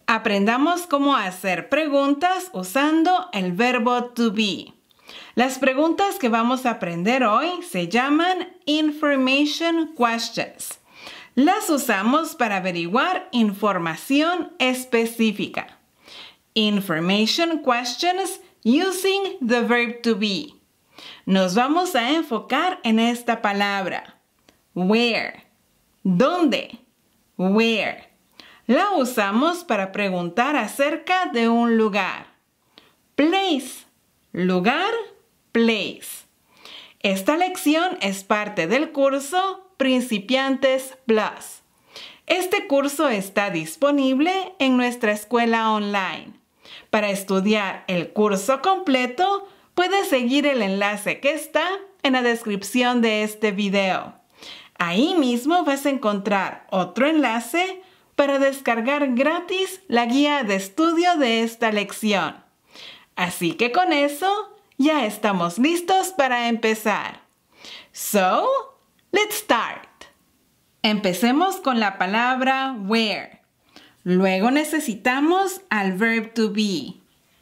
Aprendamos cómo hacer preguntas usando el verbo to be. Las preguntas que vamos a aprender hoy se llaman information questions. Las usamos para averiguar información específica. Information questions using the verb to be. Nos vamos a enfocar en esta palabra. Where. ¿Dónde? Where. La usamos para preguntar acerca de un lugar. Place. Lugar, place. Esta lección es parte del curso Principiantes Plus. Este curso está disponible en nuestra escuela online. Para estudiar el curso completo, puedes seguir el enlace que está en la descripción de este video. Ahí mismo vas a encontrar otro enlace para descargar gratis la guía de estudio de esta lección. Así que con eso ya estamos listos para empezar. So, let's start. Empecemos con la palabra where. Luego necesitamos al verb to be.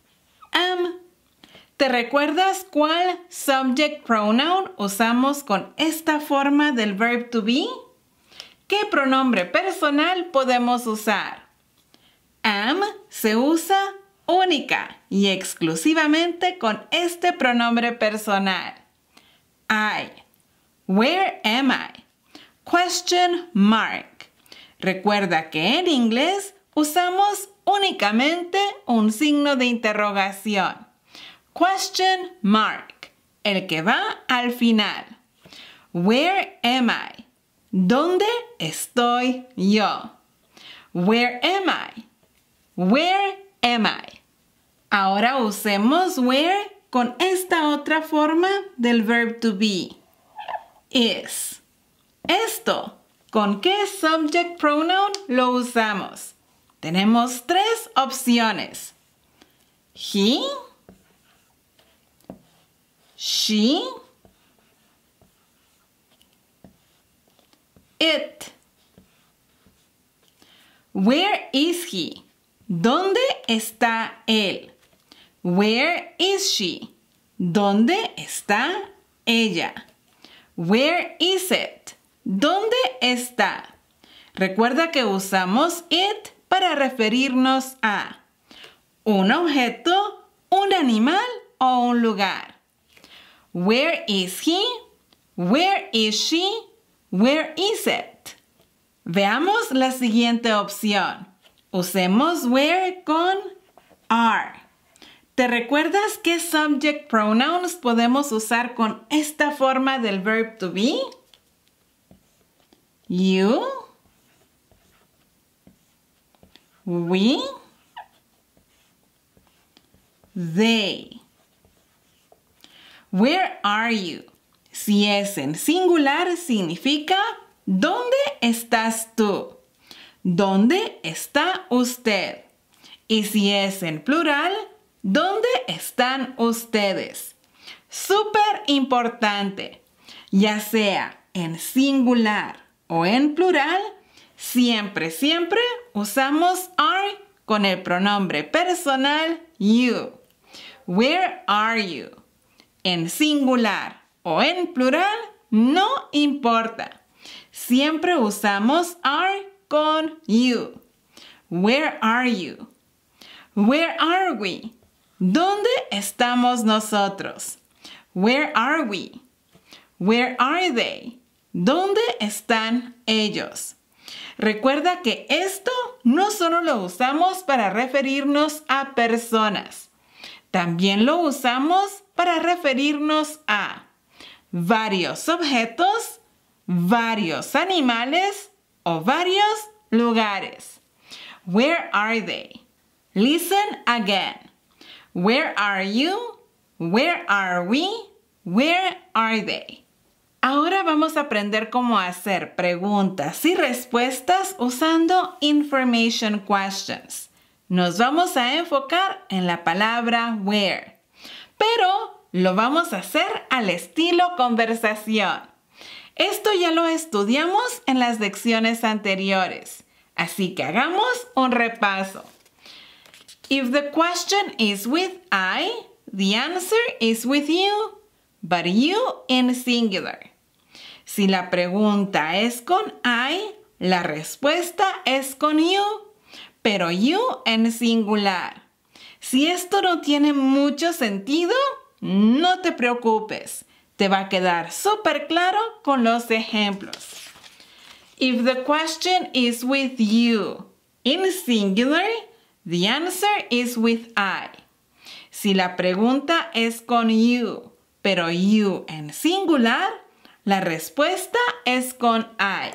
¿Te recuerdas cuál subject pronoun usamos con esta forma del verb to be? ¿Qué pronombre personal podemos usar? Am se usa única y exclusivamente con este pronombre personal. I. Where am I? Question mark. Recuerda que en inglés usamos únicamente un signo de interrogación. Question mark. El que va al final. Where am I? ¿Dónde estoy yo? Where am I? Where am I? Ahora usemos where con esta otra forma del verb to be. Is. Esto, ¿con qué subject pronoun lo usamos? Tenemos tres opciones. He, she, it. Where is he? ¿Dónde está él? Where is she? ¿Dónde está ella? Where is it? ¿Dónde está? Recuerda que usamos it para referirnos a un objeto, un animal o un lugar. Where is he? Where is she? Where is it? Veamos la siguiente opción. Usemos where con are. ¿Te recuerdas qué subject pronouns podemos usar con esta forma del verb to be? You, we, they. Where are you? Si es en singular, significa ¿dónde estás tú? ¿Dónde está usted? Y si es en plural, ¿dónde están ustedes? Súper importante. Ya sea en singular o en plural, siempre usamos are con el pronombre personal you. Where are you? En singular o en plural, no importa. Siempre usamos are con you. Where are you? Where are we? ¿Dónde estamos nosotros? Where are we? Where are they? ¿Dónde están ellos? Recuerda que esto no solo lo usamos para referirnos a personas. También lo usamos para referirnos a varios objetos, varios animales o varios lugares. Where are they? Listen again. Where are you? Where are we? Where are they? Ahora vamos a aprender cómo hacer preguntas y respuestas usando information questions. Nos vamos a enfocar en la palabra where, pero lo vamos a hacer al estilo conversación. Esto ya lo estudiamos en las lecciones anteriores, así que hagamos un repaso. If the question is with I, the answer is with you, but you in singular. Si la pregunta es con I, la respuesta es con you, pero you en singular. Si esto no tiene mucho sentido, no te preocupes. Te va a quedar súper claro con los ejemplos. If the question is with you in singular, the answer is with I. Si la pregunta es con you, pero you en singular, la respuesta es con I.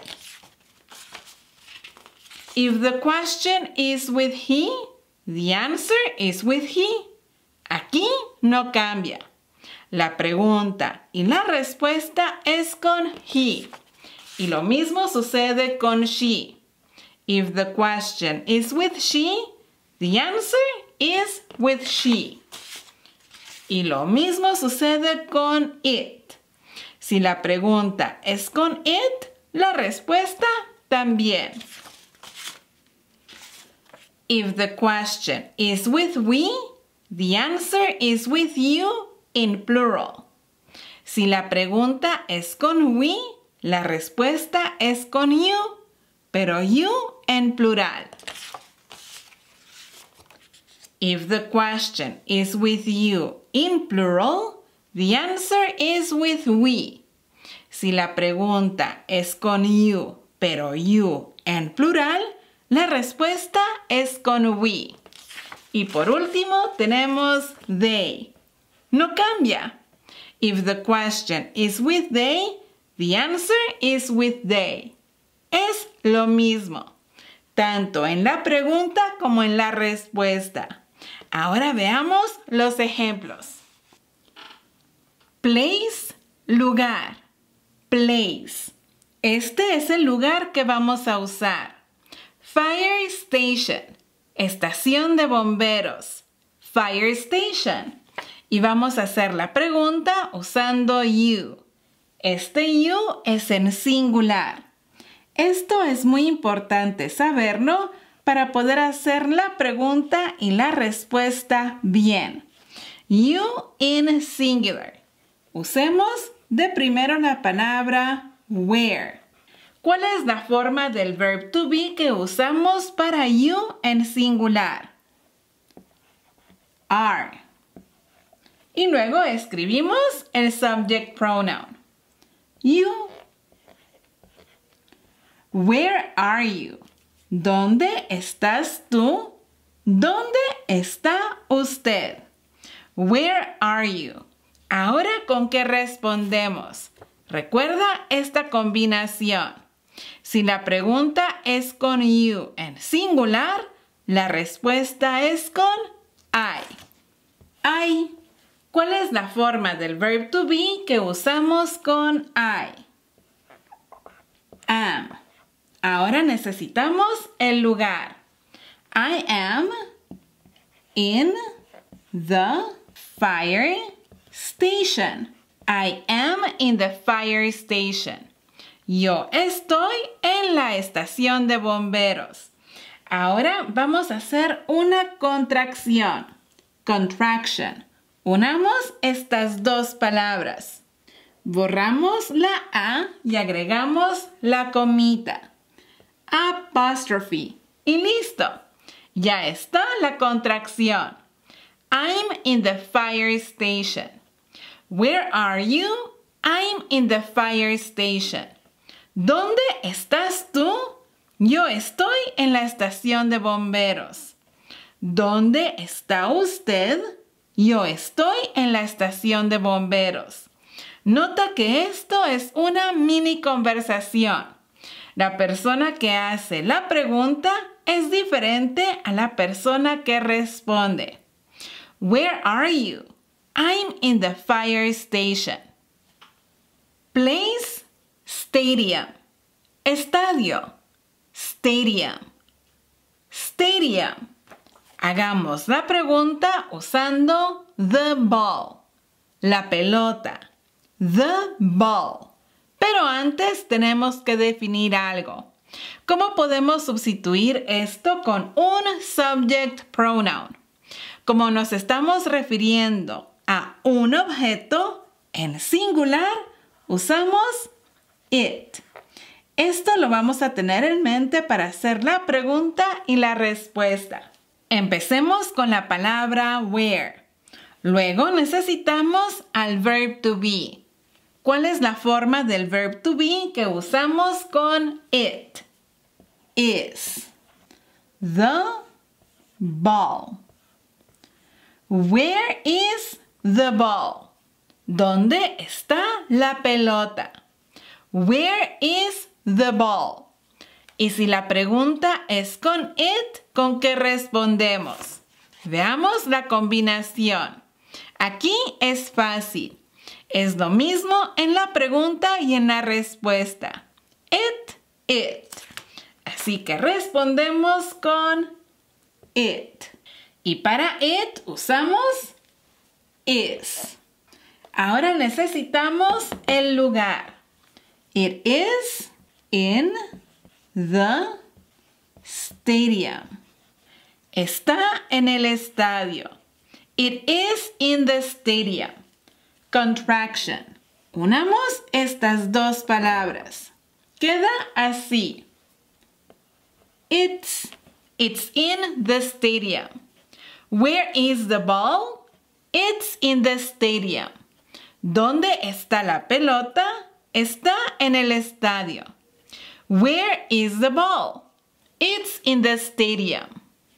If the question is with he, the answer is with he. Aquí no cambia. La pregunta y la respuesta es con he. Y lo mismo sucede con she. If the question is with she, the answer is with she. Y lo mismo sucede con it. Si la pregunta es con it, la respuesta también. If the question is with we, the answer is with you in plural. Si la pregunta es con we, la respuesta es con you, pero you en plural. If the question is with you in plural, the answer is with we. Si la pregunta es con you, pero you en plural, la respuesta es con we. Y por último tenemos they. No cambia. If the question is with they, the answer is with they. Es lo mismo, tanto en la pregunta como en la respuesta. Ahora veamos los ejemplos. Place, lugar. Place. Este es el lugar que vamos a usar. Fire station. Estación de bomberos. Fire station. Y vamos a hacer la pregunta usando you. Este you es en singular. Esto es muy importante saberlo para poder hacer la pregunta y la respuesta bien. You in singular. Usemos de primero la palabra where. ¿Cuál es la forma del verb to be que usamos para you en singular? Are. Y luego escribimos el subject pronoun. You. Where are you? ¿Dónde estás tú? ¿Dónde está usted? Where are you? Ahora, ¿con qué respondemos? Recuerda esta combinación. Si la pregunta es con you en singular, la respuesta es con I. I. ¿Cuál es la forma del verb to be que usamos con I? Am. Ahora necesitamos el lugar. I am in the fire station. I am in the fire station. Yo estoy en la estación de bomberos. Ahora vamos a hacer una contracción. Contraction. Unamos estas dos palabras. Borramos la A y agregamos la comita. Apostrophe. Y listo. Ya está la contracción. I'm in the fire station. Where are you? I'm in the fire station. ¿Dónde estás tú? Yo estoy en la estación de bomberos. ¿Dónde está usted? Yo estoy en la estación de bomberos. Nota que esto es una mini conversación. La persona que hace la pregunta es diferente a la persona que responde. Where are you? I'm in the fire station. Place, stadium. Estadio, stadium. Stadium. Hagamos la pregunta usando the ball. La pelota. The ball. Pero antes tenemos que definir algo. ¿Cómo podemos sustituir esto con un subject pronoun? Como nos estamos refiriendo a un objeto en singular, usamos it. Esto lo vamos a tener en mente para hacer la pregunta y la respuesta. Empecemos con la palabra where. Luego necesitamos al verb to be. ¿Cuál es la forma del verb to be que usamos con it? Is the ball. Where is the ball? ¿Dónde está la pelota? Where is the ball? Y si la pregunta es con it, ¿con qué respondemos? Veamos la combinación. Aquí es fácil. Es lo mismo en la pregunta y en la respuesta. It. Así que respondemos con it. Y para it usamos is. Ahora necesitamos el lugar. It is in the stadium. Está en el estadio. It is in the stadium. Contraction. Unamos estas dos palabras. Queda así. It's in the stadium. Where is the ball? It's in the stadium. ¿Dónde está la pelota? Está en el estadio. Where is the ball? It's in the stadium.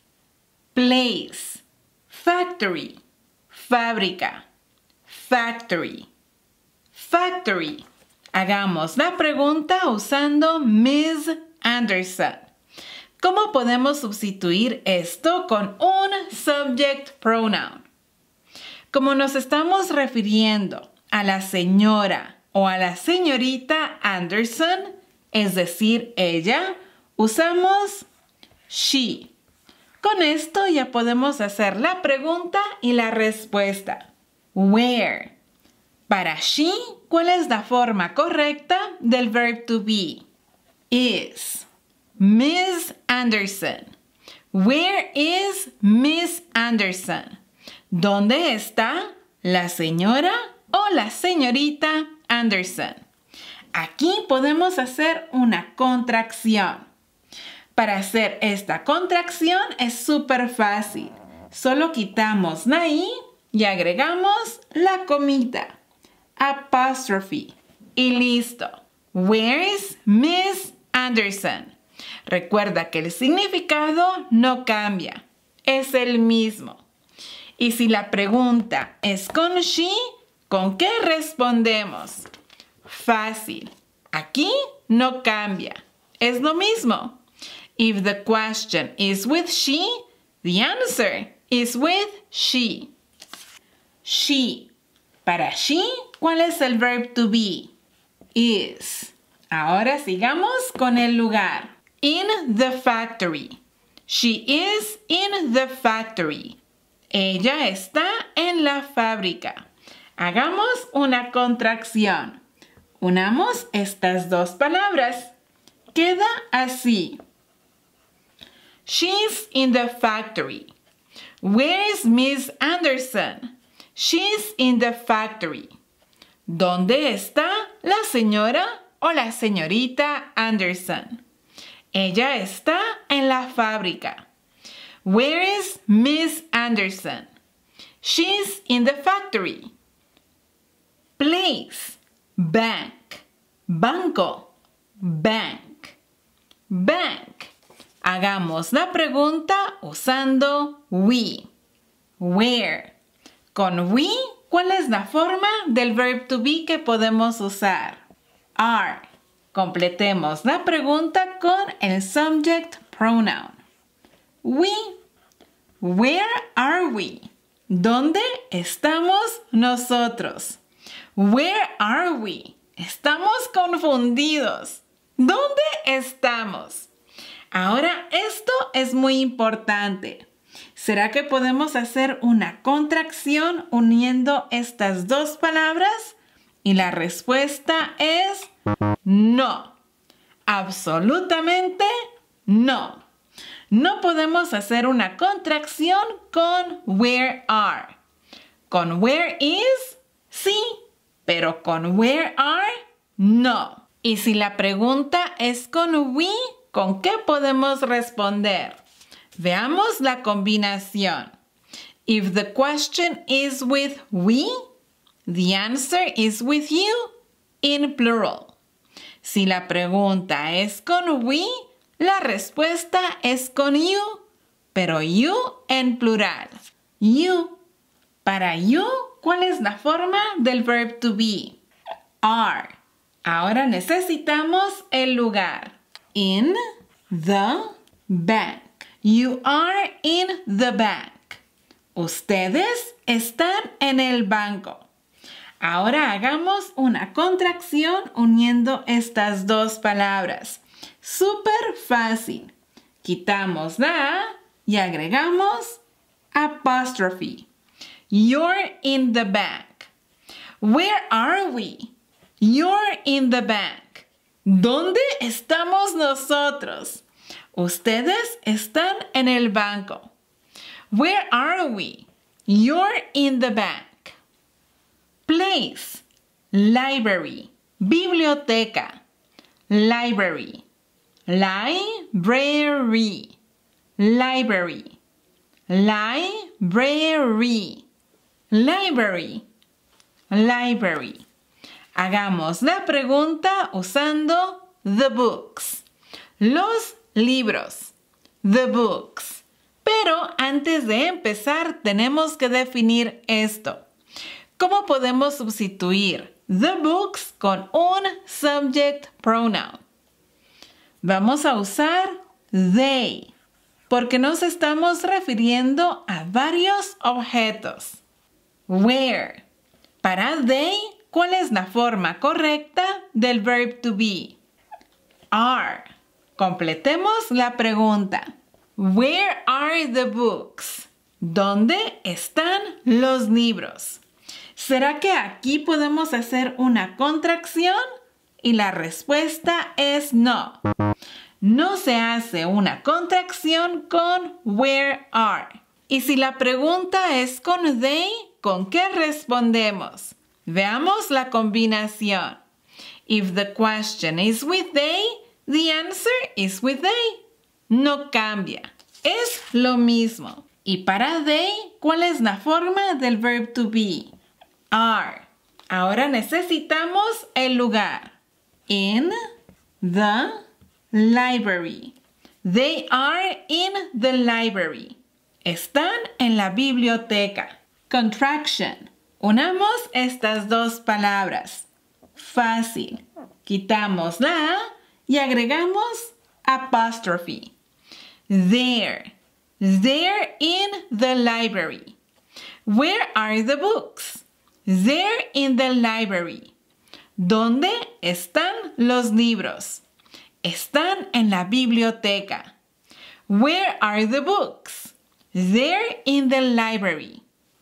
Place. Factory. Fábrica. Factory. Factory. Hagamos la pregunta usando Ms. Anderson. ¿Cómo podemos sustituir esto con un subject pronoun? Como nos estamos refiriendo a la señora o a la señorita Anderson, es decir, ella, usamos she. Con esto ya podemos hacer la pregunta y la respuesta. Where? Para she, ¿cuál es la forma correcta del verb to be? Is. Ms. Anderson. Where is Miss Anderson? ¿Dónde está la señora o la señorita Anderson? Aquí podemos hacer una contracción. Para hacer esta contracción es súper fácil. Solo quitamos la i y agregamos la comita. Apostrophe. Y listo. Where is Miss Anderson? Recuerda que el significado no cambia. Es el mismo. Y si la pregunta es con she, ¿con qué respondemos? Fácil. Aquí no cambia. Es lo mismo. If the question is with she, the answer is with she. She. Para she, ¿cuál es el verb to be? Is. Ahora sigamos con el lugar. In the factory. She is in the factory. Ella está en la fábrica. Hagamos una contracción. Unamos estas dos palabras. Queda así. She's in the factory. Where is Miss Anderson? She's in the factory. ¿Dónde está la señora o la señorita Anderson? Ella está en la fábrica. Where is Miss Anderson? She's in the factory. Place. Bank. Banco. Bank. Bank. Hagamos la pregunta usando we. Where. Con we, ¿cuál es la forma del verb to be que podemos usar? Are. Completemos la pregunta con el subject pronoun. We. Where are we? ¿Dónde estamos nosotros? Where are we? Estamos confundidos. ¿Dónde estamos? Ahora, esto es muy importante. ¿Será que podemos hacer una contracción uniendo estas dos palabras? Y la respuesta es no. Absolutamente no. no podemos hacer una contracción con where are. Con where is, sí, pero con where are, no. Y si la pregunta es con we, ¿con qué podemos responder? Veamos la combinación. If the question is with we, the answer is with you in plural. Si la pregunta es con we, la respuesta es con you, pero you en plural. You. Para you, ¿cuál es la forma del verb to be? Are. Ahora necesitamos el lugar. In the bank. You are in the bank. Ustedes están en el banco. Ahora hagamos una contracción uniendo estas dos palabras. Súper fácil. Quitamos la A y agregamos apostrophe. You're in the bank. Where are we? You're in the bank. ¿Dónde estamos nosotros? Ustedes están en el banco. Where are we? You're in the bank. Place. Library. Biblioteca. Library. Library. Library. Library. Library. Library. Hagamos la pregunta usando the books. Los libros. The books. Pero antes de empezar tenemos que definir esto. ¿Cómo podemos sustituir the books con un subject pronoun? Vamos a usar they, porque nos estamos refiriendo a varios objetos. Where. Para they, ¿cuál es la forma correcta del verb to be? Are. Completemos la pregunta. Where are the books? ¿Dónde están los libros? ¿Será que aquí podemos hacer una contracción? Y la respuesta es no. No se hace una contracción con where are. Y si la pregunta es con they, ¿con qué respondemos? Veamos la combinación. If the question is with they, the answer is with they. No cambia. Es lo mismo. Y para they, ¿cuál es la forma del verb to be? Are. Ahora necesitamos el lugar. In the library. They are in the library. Están en la biblioteca. Contraction. Unamos estas dos palabras. Fácil. Quitamos la A y agregamos apostrophe. There. They're in the library. Where are the books? They're in the library. ¿Dónde están los libros? Están en la biblioteca. Where are the books? They're in the library.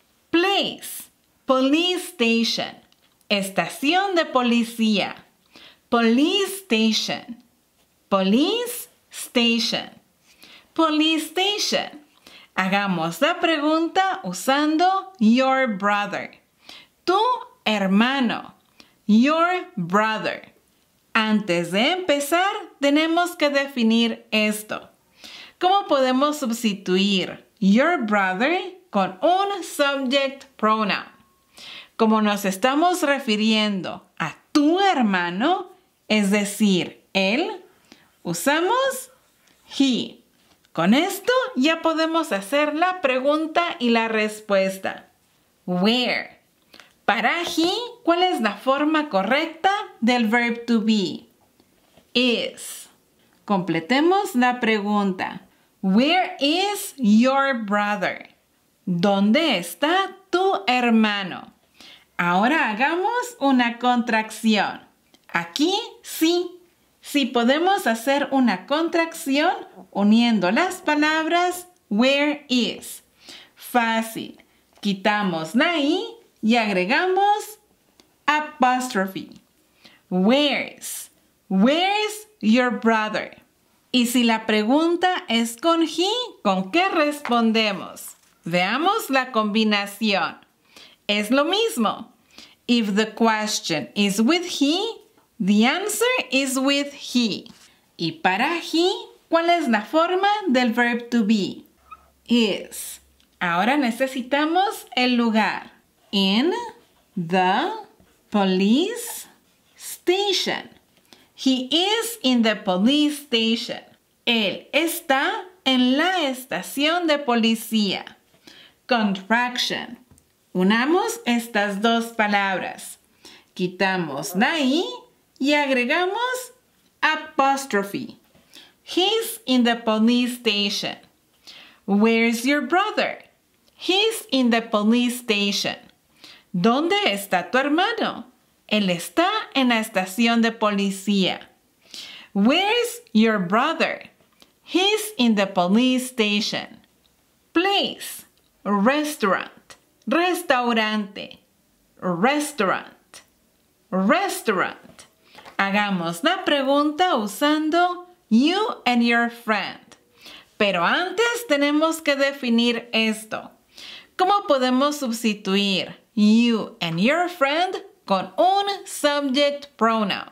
Place. Police station. Estación de policía. Police station. Police station. Police station. Hagamos la pregunta usando your brother. Tu hermano. Your brother. Antes de empezar, tenemos que definir esto. ¿Cómo podemos sustituir your brother con un subject pronoun? Como nos estamos refiriendo a tu hermano, es decir, él, usamos he. Con esto ya podemos hacer la pregunta y la respuesta. Where. Para he, ¿cuál es la forma correcta del verb to be? Is. Completemos la pregunta. Where is your brother? ¿Dónde está tu hermano? Ahora hagamos una contracción. Aquí sí. Sí podemos hacer una contracción uniendo las palabras where is. Fácil. Quitamos la I y agregamos apostrophe. Where's. Where's your brother? Y si la pregunta es con he, ¿con qué respondemos? Veamos la combinación. Es lo mismo. If the question is with he, the answer is with he. Y para he, ¿cuál es la forma del verb to be? Is. Ahora necesitamos el lugar. In the police station. He is in the police station. Él está en la estación de policía. Contraction. Unamos estas dos palabras. Quitamos la I y agregamos apostrophe. He's in the police station. Where's your brother? He's in the police station. ¿Dónde está tu hermano? Él está en la estación de policía. Where's your brother? He's in the police station. Place. Restaurant. Restaurante. Restaurant. Restaurant. Hagamos la pregunta usando you and your friend. Pero antes tenemos que definir esto. ¿Cómo podemos sustituir you and your friend con un subject pronoun?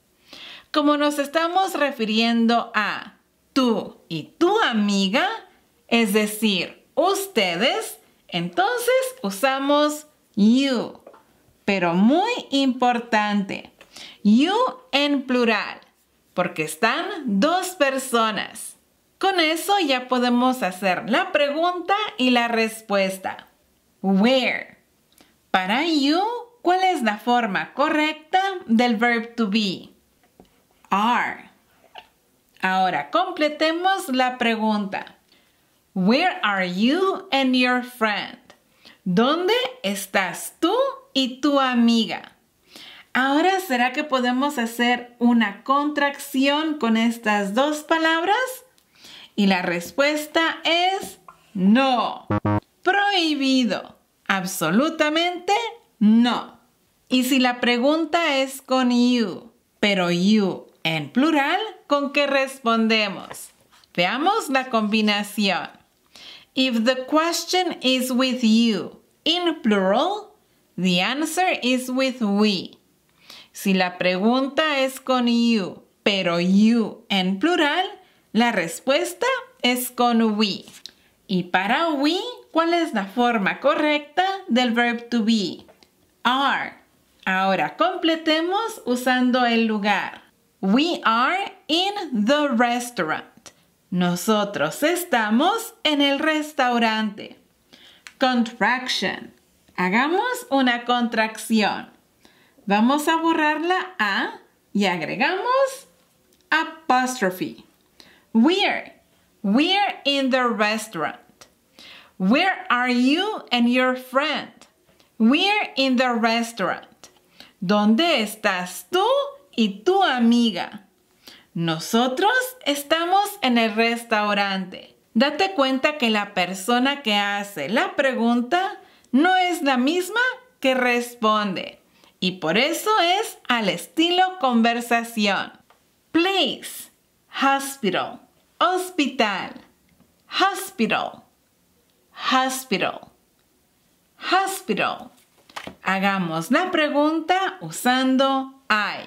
Como nos estamos refiriendo a tú y tu amiga, es decir, ustedes, entonces usamos you. Pero muy importante, you en plural, porque están dos personas. Con eso ya podemos hacer la pregunta y la respuesta. Where. Para you, ¿cuál es la forma correcta del verb to be? Are. Ahora completemos la pregunta. Where are you and your friend? ¿Dónde estás tú y tu amiga? Ahora, ¿será que podemos hacer una contracción con estas dos palabras? Y la respuesta es no. Prohibido. Absolutamente no. Y si la pregunta es con you, pero you en plural, ¿con qué respondemos? Veamos la combinación. If the question is with you in plural, the answer is with we. Si la pregunta es con you, pero you en plural, la respuesta es con we. Y para we, ¿cuál es la forma correcta del verb to be? Are. Ahora completemos usando el lugar. We are in the restaurant. Nosotros estamos en el restaurante. Contraction. Hagamos una contracción. Vamos a borrar la A y agregamos apostrophe. We're in the restaurant. Where are you and your friend? We're in the restaurant. ¿Dónde estás tú y tu amiga? Nosotros estamos en el restaurante. Date cuenta que la persona que hace la pregunta no es la misma que responde. Y por eso es al estilo conversación. Place. Hospital. Hospital. Hospital. Hospital. Hospital. Hagamos la pregunta usando I.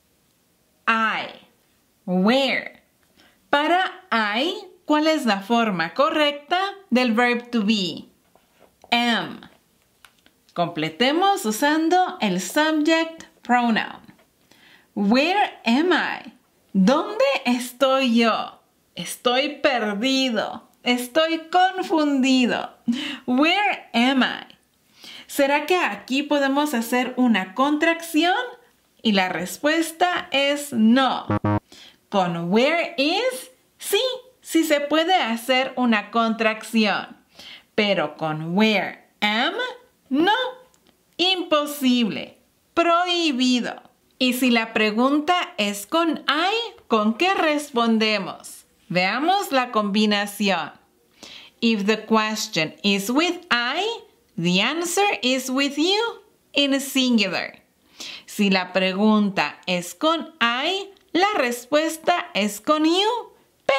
Where. Para I, ¿cuál es la forma correcta del verb to be? Am. Completemos usando el subject pronoun. Where am I? ¿Dónde estoy yo? Estoy perdido. Estoy confundido. Where am I? ¿Será que aquí podemos hacer una contracción? Y la respuesta es no. Con where is, sí se puede hacer una contracción. Pero con where am, no. Imposible. Prohibido. Y si la pregunta es con I, ¿con qué respondemos? Veamos la combinación. If the question is with I, the answer is with you in singular. Si la pregunta es con I, la respuesta es con you,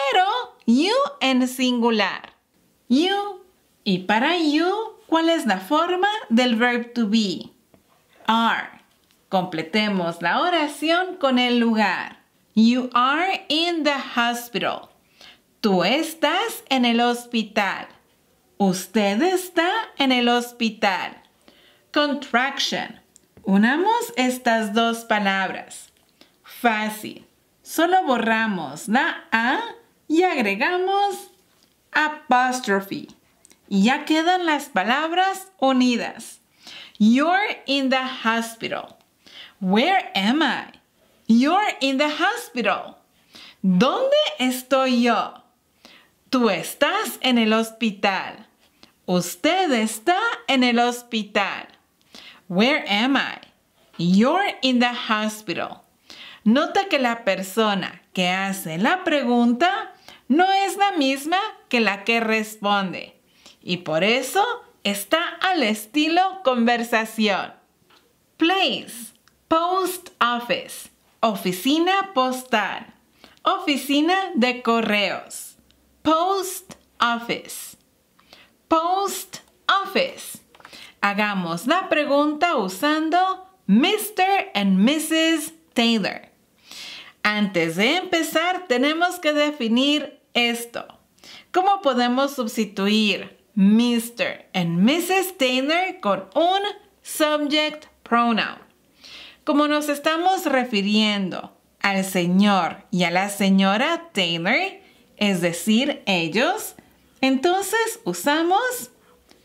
You en singular. You. Y para you, ¿cuál es la forma del verb to be? Are. Completemos la oración con el lugar. You are in the hospital. Tú estás en el hospital. Usted está en el hospital. Contraction. Unamos estas dos palabras. Fácil. Solo borramos la A y agregamos apostrophe. Y ya quedan las palabras unidas. You're in the hospital. Where am I? You're in the hospital. ¿Dónde estoy yo? Tú estás en el hospital. Usted está en el hospital. Where am I? You're in the hospital. Nota que la persona que hace la pregunta no es la misma que la que responde. Y por eso está al estilo conversación. Place. Post office. Oficina postal. Oficina de correos. Post office. Post office. Hagamos la pregunta usando Mr. and Mrs. Taylor. Antes de empezar, tenemos que definir esto. ¿Cómo podemos sustituir Mr. and Mrs. Taylor con un subject pronoun? Como nos estamos refiriendo al señor y a la señora Taylor, es decir, ellos, entonces usamos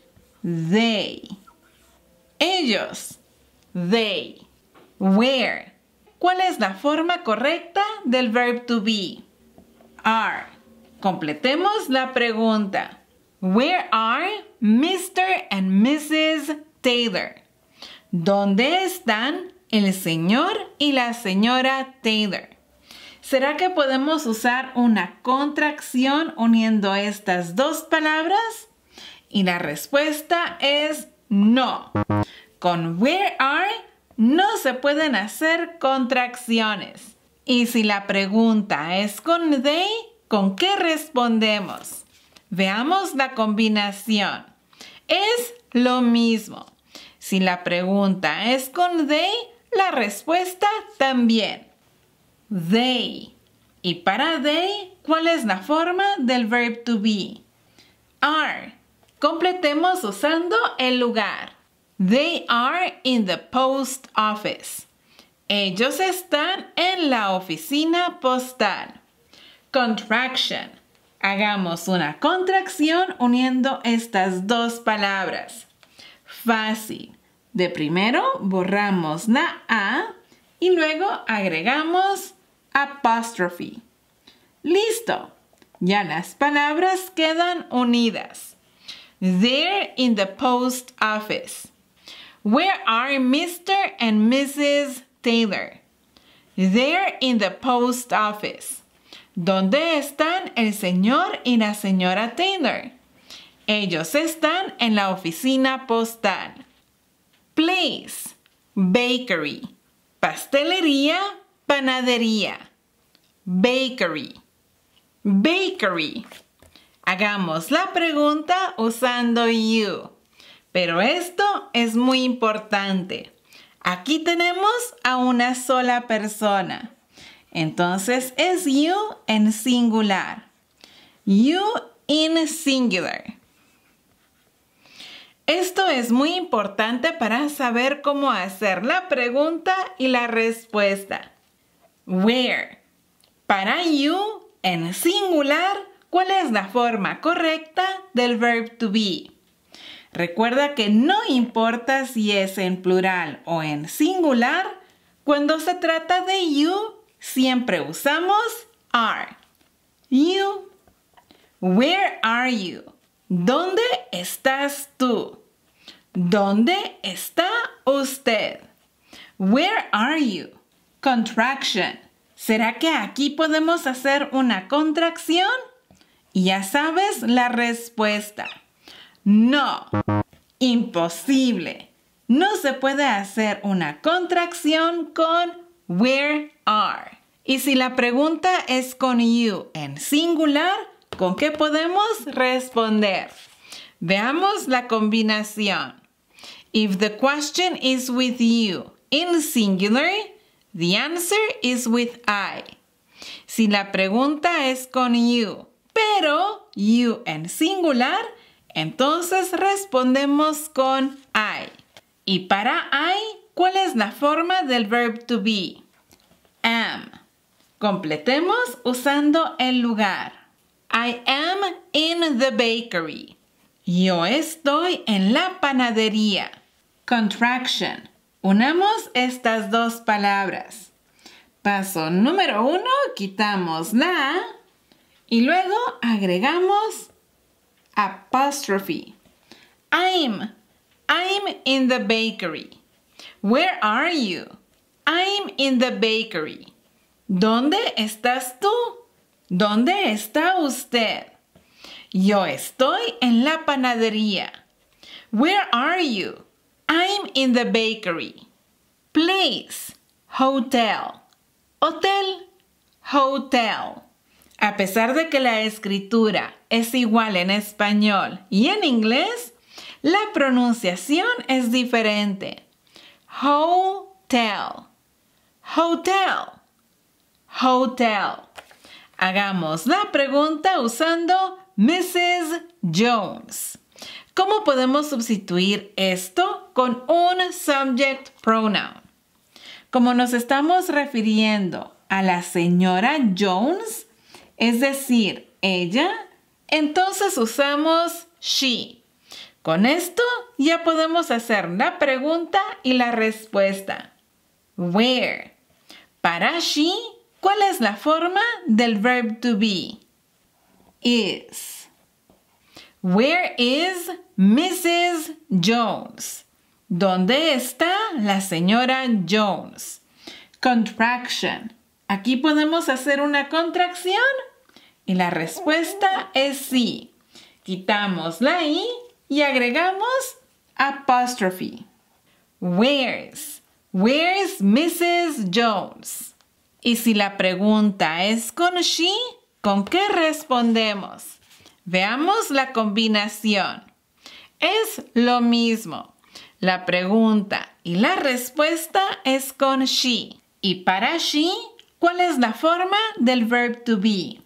they. Ellos. They. Where. ¿Cuál es la forma correcta del verb to be? Are. Completemos la pregunta. Where are Mr. and Mrs. Taylor? ¿Dónde están el señor y la señora Taylor? ¿Será que podemos usar una contracción uniendo estas dos palabras? Y la respuesta es no. Con where are no se pueden hacer contracciones. Y si la pregunta es con they, ¿con qué respondemos? Veamos la combinación. Es lo mismo. Si la pregunta es con they, la respuesta también. They. Y para they, ¿cuál es la forma del verb to be? Are. Completemos usando el lugar. They are in the post office. Ellos están en la oficina postal. Contraction. Hagamos una contracción uniendo estas dos palabras. Fácil. De primero borramos la A y luego agregamos apostrophe. ¡Listo! Ya las palabras quedan unidas. They're in the post office. Where are Mr. and Mrs. Taylor? They're in the post office. ¿Dónde están el señor y la señora Taylor? Ellos están en la oficina postal. Place. Bakery. Pastelería, panadería. Bakery. Bakery. Hagamos la pregunta usando you. Pero esto es muy importante. Aquí tenemos a una sola persona. Entonces es you en singular. You in singular. Esto es muy importante para saber cómo hacer la pregunta y la respuesta. Where. Para you en singular, ¿cuál es la forma correcta del verb to be? Recuerda que no importa si es en plural o en singular, cuando se trata de you, siempre usamos are. You. Where are you? ¿Dónde estás tú? ¿Dónde está usted? Where are you? Contraction. ¿Será que aquí podemos hacer una contracción? Y ya sabes la respuesta. No. Imposible. No se puede hacer una contracción con where are. Y si la pregunta es con you en singular, ¿Con qué podemos responder? Veamos la combinación. If the question is with you in singular, the answer is with I. Si la pregunta es con you, pero you en singular, entonces respondemos con I. Y para I, ¿cuál es la forma del verb to be? Am. Completemos usando el lugar. I am in the bakery. Yo estoy en la panadería. Contraction. Unamos estas dos palabras. Paso número 1, quitamos la A y luego agregamos apostrophe. I'm in the bakery. Where are you? I'm in the bakery. ¿Dónde estás tú? ¿Dónde está usted? Yo estoy en la panadería. Where are you? I'm in the bakery. Place, hotel. Hotel, hotel. A pesar de que la escritura es igual en español y en inglés, la pronunciación es diferente. Hotel, hotel, hotel. Hagamos la pregunta usando Mrs. Jones. ¿Cómo podemos sustituir esto con un subject pronoun? Como nos estamos refiriendo a la señora Jones, es decir, ella, entonces usamos she. Con esto ya podemos hacer la pregunta y la respuesta. Where. Para she, ¿cuál es la forma del verb to be? Is. Where is Mrs. Jones? ¿Dónde está la señora Jones? Contraction. Aquí podemos hacer una contracción y la respuesta es sí. Quitamos la I y agregamos apostrophe. Where's? Where's Mrs. Jones? Y si la pregunta es con she, ¿con qué respondemos? Veamos la combinación. Es lo mismo. La pregunta y la respuesta es con she. Y para she, ¿cuál es la forma del verb to be?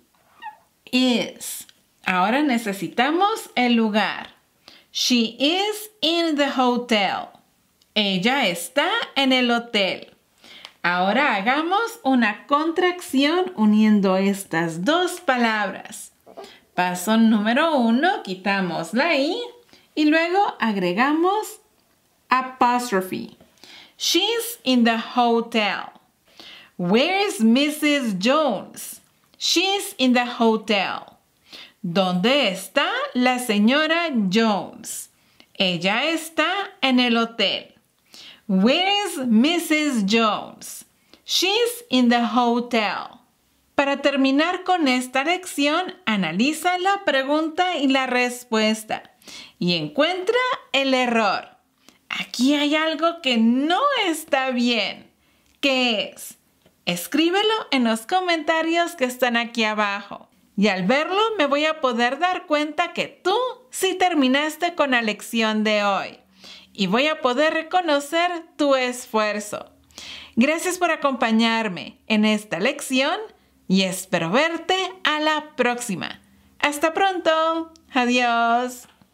Is. Ahora necesitamos el lugar. She is in the hotel. Ella está en el hotel. Ahora hagamos una contracción uniendo estas dos palabras. Paso número 1, quitamos la I y luego agregamos apostrophe. She's in the hotel. Where's Mrs. Jones? She's in the hotel. ¿Dónde está la señora Jones? Ella está en el hotel. Where's Mrs. Jones? She's in the hotel. Para terminar con esta lección, analiza la pregunta y la respuesta y encuentra el error. Aquí hay algo que no está bien. ¿Qué es? Escríbelo en los comentarios que están aquí abajo. Y al verlo me voy a poder dar cuenta que tú sí terminaste con la lección de hoy. Y voy a poder reconocer tu esfuerzo. Gracias por acompañarme en esta lección y espero verte a la próxima. ¡Hasta pronto! ¡Adiós!